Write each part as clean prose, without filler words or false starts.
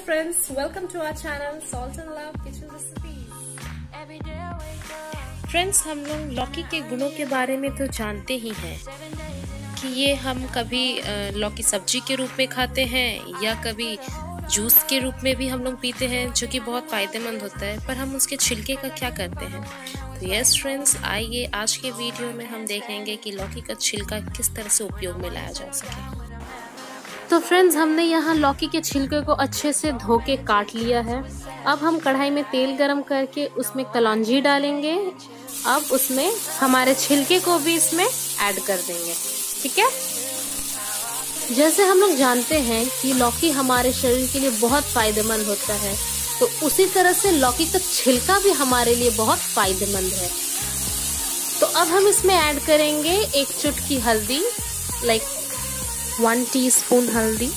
friends, welcome to our channel Salt and Love Kitchen Recipes. Friends, हम लोग लौकी के गुणों के बारे में तो जानते ही हैं कि ये हम कभी लौकी सब्जी के रूप में खाते हैं या कभी जूस के रूप में भी हम लोग पीते हैं, जो कि बहुत फ़ायदेमंद होता है। पर हम उसके छिलके का क्या करते हैं? तो यस फ्रेंड्स, आइए आज के वीडियो में हम देखेंगे कि लौकी का छिलका किस तरह से उपयोग में लाया जा सके। तो फ्रेंड्स, हमने यहाँ लौकी के छिलके को अच्छे से धो के काट लिया है। अब हम कढ़ाई में तेल गरम करके उसमें कलौंजी डालेंगे। अब उसमें हमारे छिलके को भी इसमें ऐड कर देंगे, ठीक है। जैसे हम लोग जानते हैं कि लौकी हमारे शरीर के लिए बहुत फायदेमंद होता है, तो उसी तरह से लौकी का छिलका भी हमारे लिए बहुत फायदेमंद है। तो अब हम इसमें ऐड करेंगे एक चुटकी हल्दी, लाइक 1 टीस्पून हल्दी।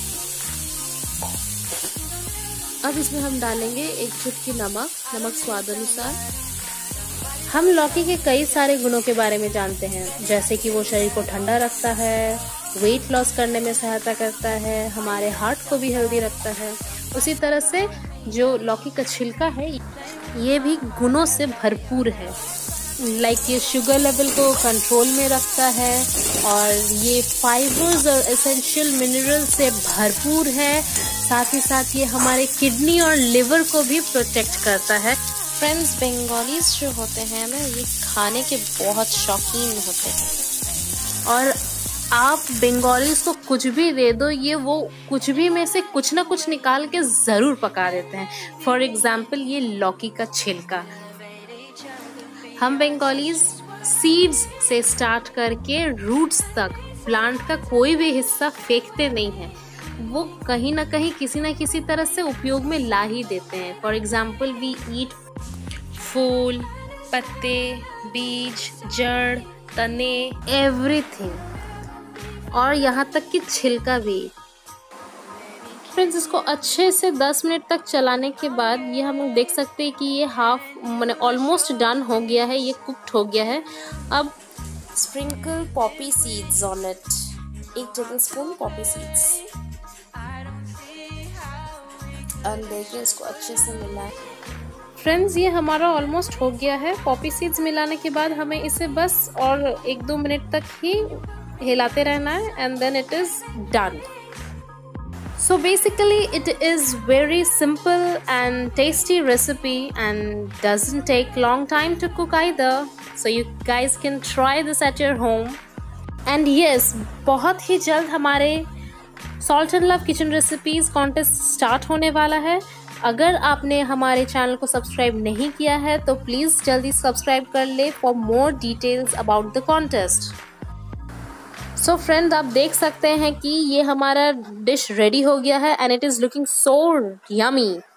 अब इसमें हम डालेंगे एक चुटकी नमक स्वाद अनुसार। हम लौकी के कई सारे गुणों के बारे में जानते हैं, जैसे कि वो शरीर को ठंडा रखता है, वेट लॉस करने में सहायता करता है, हमारे हार्ट को भी हेल्दी रखता है। उसी तरह से जो लौकी का छिलका है ये भी गुणों से भरपूर है। लाइक ये शुगर लेवल को कंट्रोल में रखता है और ये फाइबर्स और एसेंशियल मिनरल से भरपूर है। साथ ही साथ ये हमारे किडनी और लिवर को भी प्रोटेक्ट करता है। फ्रेंड्स, बंगालीज जो होते हैं ना, ये खाने के बहुत शौकीन होते हैं और आप बंगालीज को कुछ भी दे दो, ये वो कुछ भी में से कुछ ना कुछ निकाल के ज़रूर पका देते हैं। फॉर एग्जाम्पल ये लौकी का छिलका, हम बंगालीज सीड्स से स्टार्ट करके रूट्स तक प्लांट का कोई भी हिस्सा फेंकते नहीं हैं, वो कहीं ना कहीं किसी न किसी तरह से उपयोग में ला ही देते हैं। फॉर एग्जाम्पल वी ईट फूल, पत्ते, बीज, जड़, तने, एवरीथिंग, और यहाँ तक कि छिलका भी। फ्रेंड्स, इसको अच्छे से 10 मिनट तक चलाने के बाद ये हम लोग देख सकते हैं कि ये माने ऑलमोस्ट डन हो गया है, ये कुक्ड हो गया है। अब sprinkle poppy seeds on it, 1 tablespoon poppy seeds, और देखिए इसको अच्छे से मिलाएं। फ्रेंड्स, ये हमारा ऑलमोस्ट हो गया है। पॉपी सीड्स मिलाने के बाद हमें इसे बस और 1-2 मिनट तक ही हिलाते रहना है, and then it is done. So basically it is very simple and tasty recipe and doesn't take long time to cook either. So you guys can try this at your home. And yes, बहुत ही जल्द हमारे Salt and Love Kitchen Recipes contest start होने वाला है। अगर आपने हमारे channel को सब्सक्राइब नहीं किया है तो प्लीज़ जल्दी सब्सक्राइब कर ले for more details about the contest. So friends, आप देख सकते हैं कि ये हमारा डिश रेडी हो गया है and it is looking so yummy.